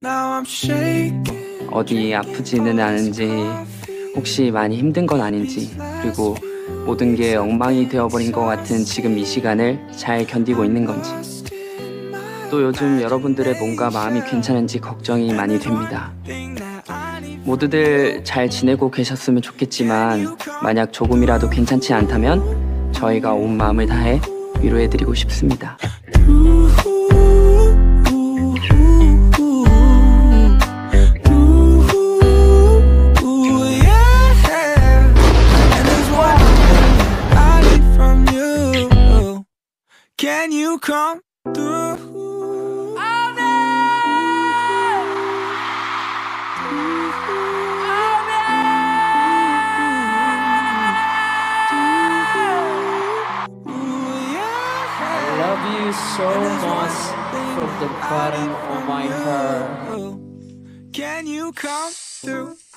어디 아프지는 않은지, 혹시 많이 힘든 건 아닌지, 그리고 모든 게 엉망이 되어버린 것 같은 지금 이 시간을 잘 견디고 있는 건지, 또 요즘 여러분들의 몸과 마음이 괜찮은지 걱정이 많이 됩니다. 모두들 잘 지내고 계셨으면 좋겠지만 만약 조금이라도 괜찮지 않다면 저희가 온 마음을 다해 위로해드리고 싶습니다. Can you come through? Oh, no! Oh, no! I love you so much from the bottom of my heart. Can you come through?